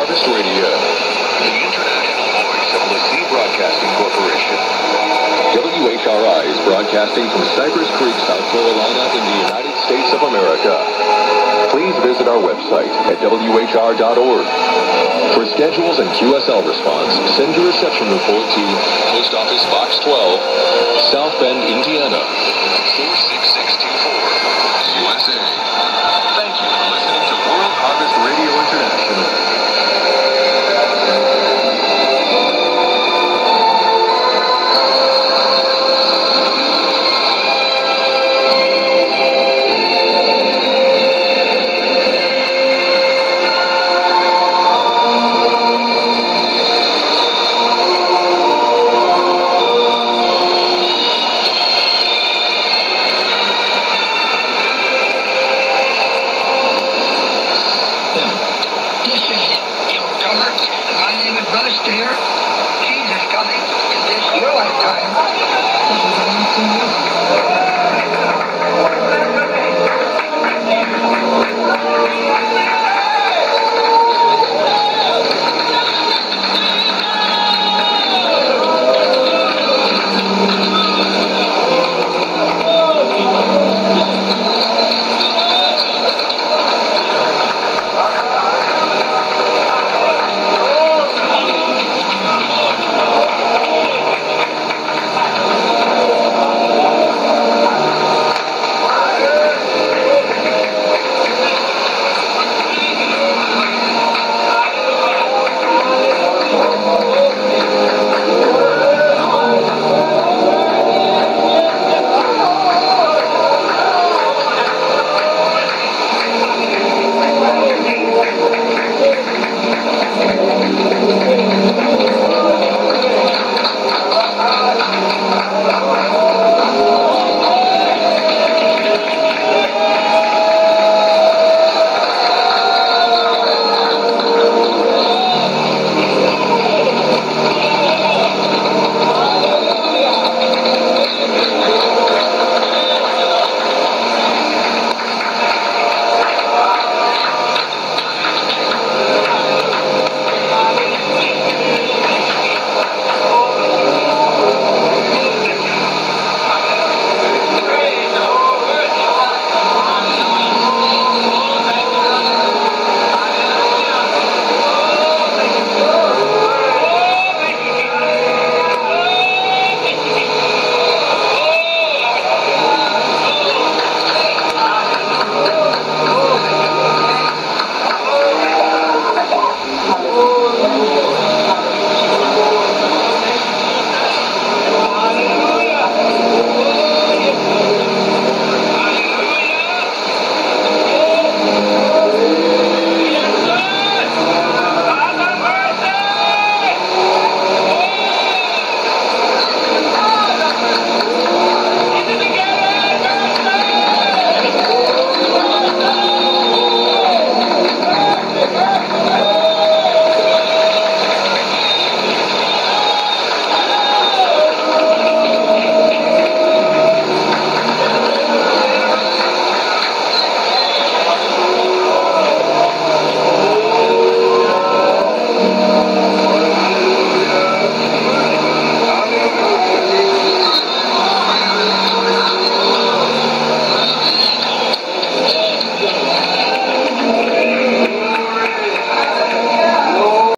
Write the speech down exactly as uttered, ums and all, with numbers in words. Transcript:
Harvest Radio, the international voice of LaCie Broadcasting Corporation. W H R I is broadcasting from Cypress Creek, South Carolina, in the United States of America. Please visit our website at W H R dot org. For schedules and Q S L response, send your reception report to Post Office Box twelve, South Bend, Indiana, four six six two four, U S A. Thank you for listening to World Harvest Radio International. My name is Brother Stair. Jesus coming in this your lifetime.